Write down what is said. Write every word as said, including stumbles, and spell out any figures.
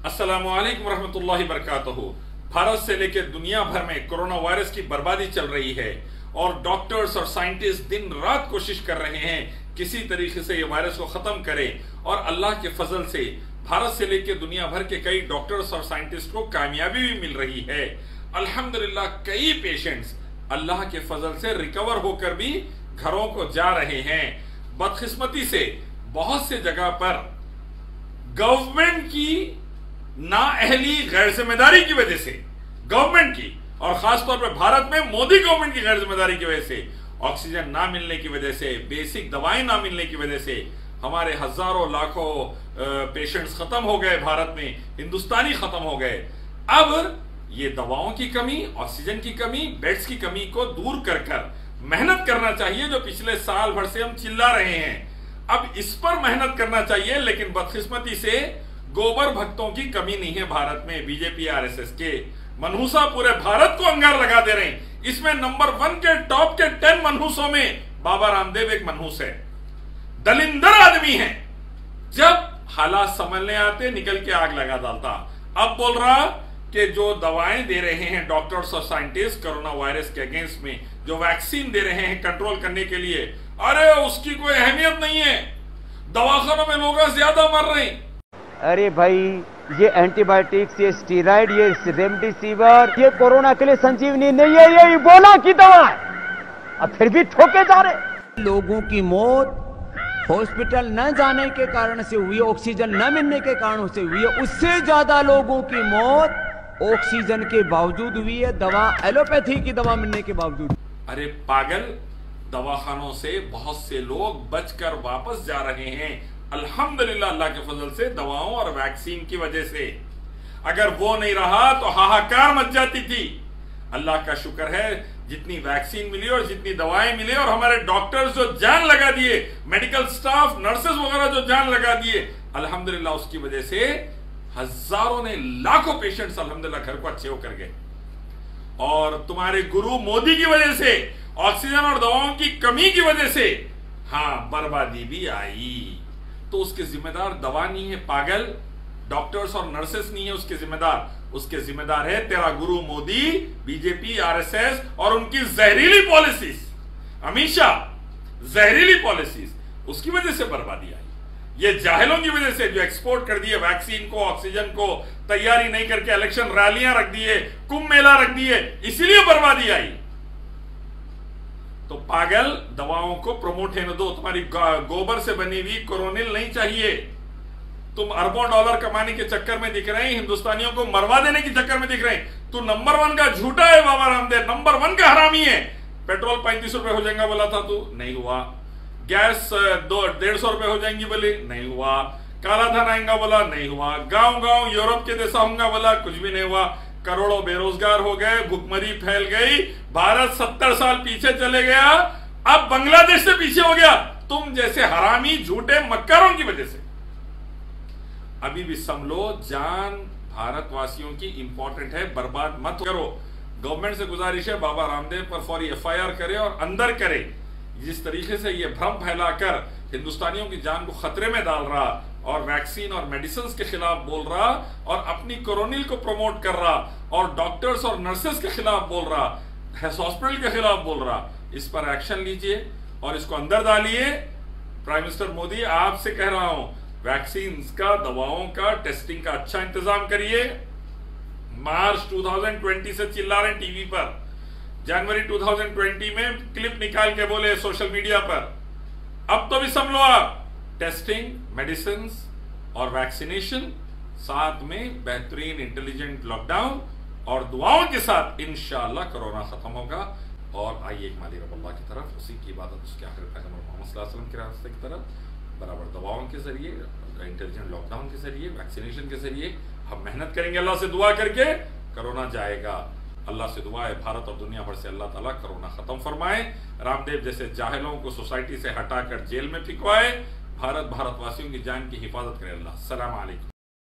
अस्सलामु अलैकुम रहमतुल्लाहि बरकातहू। भारत से लेकर दुनिया भर में कोरोना वायरस की बर्बादी चल रही है और डॉक्टर्स और साइंटिस्ट दिन रात कोशिश कर रहे हैं किसी तरीके से ये वायरस को खत्म करें और अल्लाह के फजल से भारत से लेकर दुनिया भर के कई डॉक्टर्स और साइंटिस्ट को कामयाबी भी मिल रही है। अल्हम्दुलिल्लाह कई पेशेंट्स अल्लाह के फजल से रिकवर होकर भी घरों को जा रहे हैं। बदकिस्मती से बहुत से जगह पर गवर्नमेंट की नाअहली गैर जिम्मेदारी की वजह से, गवर्नमेंट की और खासतौर पर भारत में मोदी गवर्नमेंट की गैर जिम्मेदारी की वजह से, ऑक्सीजन ना मिलने की वजह से, बेसिक दवाएं ना मिलने की वजह से हमारे हजारों लाखों पेशेंट्स खत्म हो गए। भारत में हिंदुस्तानी खत्म हो गए। अब ये दवाओं की कमी, ऑक्सीजन की कमी, बेड्स की कमी को दूर कर कर मेहनत करना चाहिए, जो पिछले साल भर से हम चिल्ला रहे हैं। अब इस पर मेहनत करना चाहिए, लेकिन बदकिस्मती से गोबर भक्तों की कमी नहीं है भारत में। बीजेपी आरएसएस के मनहूसा पूरे भारत को अंगार लगा दे रहे हैं। इसमें नंबर वन के टॉप के टेन मनहूसों में बाबा रामदेव एक मनहूस है। दलिंदर आदमी है, जब हालात संभलने आते निकल के आग लगा डालता। अब बोल रहा कि जो दवाएं दे रहे हैं डॉक्टर्स और साइंटिस्ट कोरोना वायरस के अगेंस्ट में, जो वैक्सीन दे रहे हैं कंट्रोल करने के लिए, अरे उसकी कोई अहमियत नहीं है, दवाखानों में लोग ज्यादा मर रहे हैं। अरे भाई, ये एंटीबायोटिक्स, ये स्टीराइड, ये रेमडेसिविर, ये कोरोना के लिए संजीवनी नहीं है, ये इबोला की दवा है। अब फिर भी ठोके जा रहे। लोगों की मौत हॉस्पिटल न जाने के कारण से हुई, ऑक्सीजन न मिलने के कारण से हुई है। उससे ज्यादा लोगों की मौत ऑक्सीजन के बावजूद हुई है, दवा एलोपैथी की दवा मिलने के बावजूद। अरे पागल, दवाखानों से बहुत से लोग बचकर वापस जा रहे हैं अल्हम्दुलिल्लाह, अल्लाह के फजल से, दवाओं और वैक्सीन की वजह से। अगर वो नहीं रहा तो हाहाकार मच जाती थी। अल्लाह का शुक्र है जितनी वैक्सीन मिली और जितनी दवाएं मिली और हमारे डॉक्टर्स जो जान लगा दिए, मेडिकल स्टाफ, नर्सेस वगैरह जो जान लगा दिए, अल्हम्दुलिल्लाह उसकी वजह से हजारों ने, लाखों पेशेंट्स अल्हम्दुलिल्लाह घर को अच्छे होकर गए। और तुम्हारे गुरु मोदी की वजह से, ऑक्सीजन और दवाओं की कमी की वजह से हाँ बर्बादी भी आई। तो उसके जिम्मेदार दवा नहीं है पागल, डॉक्टर्स और नर्सेस नहीं है उसके जिम्मेदार। उसके जिम्मेदार है तेरा गुरु मोदी, बीजेपी, आरएसएस और उनकी जहरीली पॉलिसीज, अमित शाह, जहरीली पॉलिसीज, उसकी वजह से बर्बादी आई। ये जाहिलों की वजह से, जो एक्सपोर्ट कर दिए वैक्सीन को, ऑक्सीजन को, तैयारी नहीं करके इलेक्शन रैलियां रख दिए, कुंभ मेला रख दिए, इसीलिए बर्बादी आई। तो पागल, दवाओं को प्रमोट होने दो। तुम्हारी गोबर से बनी हुई कोरोनिल नहीं चाहिए। तुम अरबों डॉलर कमाने के चक्कर में दिख रहे हैं, हिंदुस्तानियों को मरवा देने के चक्कर में दिख रहे हैं। तू नंबर वन का झूठा है बाबा रामदेव, नंबर वन का हरामी है। पेट्रोल पैंतीस रुपए हो जाएगा बोला था तू, नहीं हुआ। गैस दो डेढ़ सौ रुपए हो जाएंगी बोले, नहीं हुआ। काला धन आएगा बोला, नहीं हुआ। गांव गांव यूरोप के जैसा होगा बोला, कुछ भी नहीं हुआ। करोड़ों बेरोजगार हो गए, भुखमरी फैल गई, भारत सत्तर साल पीछे चले गया, अब बांग्लादेश से पीछे हो गया, तुम जैसे हरामी झूठे मक्कारों की वजह से। अभी भी समझो, जान भारतवासियों की इंपॉर्टेंट है, बर्बाद मत करो। गवर्नमेंट से गुजारिश है बाबा रामदेव पर फौरी एफ आई आर करे और अंदर करे। जिस तरीके से ये भ्रम फैलाकर हिंदुस्तानियों की जान को खतरे में डाल रहा और वैक्सीन और मेडिसिन के खिलाफ बोल रहा और अपनी कोरोनिल को प्रमोट कर रहा और डॉक्टर्स और नर्सेस के खिलाफ बोल रहा, हॉस्पिटल के खिलाफ बोल रहा, इस पर एक्शन लीजिए और इसको अंदर डालिए। प्राइम मिनिस्टर मोदी, आपसे कह रहा हूं, वैक्सीन का, दवाओं का, टेस्टिंग का अच्छा इंतजाम करिए। मार्च दो हज़ार बीस से चिल्ला रहे टीवी पर, जनवरी दो हज़ार बीस में क्लिप निकाल के बोले सोशल मीडिया पर। अब तो भी समझ लो आप, टेस्टिंग, मेडिसिन और वैक्सीनेशन, साथ में बेहतरीन इंटेलिजेंट लॉकडाउन और दुआओं के साथ इंशाअल्लाह कोरोना खत्म होगा। और आइए एक मालिक अल्लाह की तरफ, उसी की इबादत, उसके आखिर पैगंबर मोहम्मद सल्लल्लाहु अलैहि वसल्लम के रास्ते की तरफ, बराबर दवाओं के जरिए, इंटेलिजेंट लॉकडाउन के जरिए, वैक्सीनेशन के जरिए हम मेहनत करेंगे। अल्लाह से दुआ करके कोरोना जाएगा। अल्लाह से दुआ है भारत और दुनिया भर से अल्लाह ताला कोरोना खत्म फरमाए, रामदेव जैसे जाहिलों को सोसाइटी से हटाकर जेल में फिकवाए, भारत भारतवासियों की जान की हिफाजत करे। अल्लाह। सलाम अलैकुम।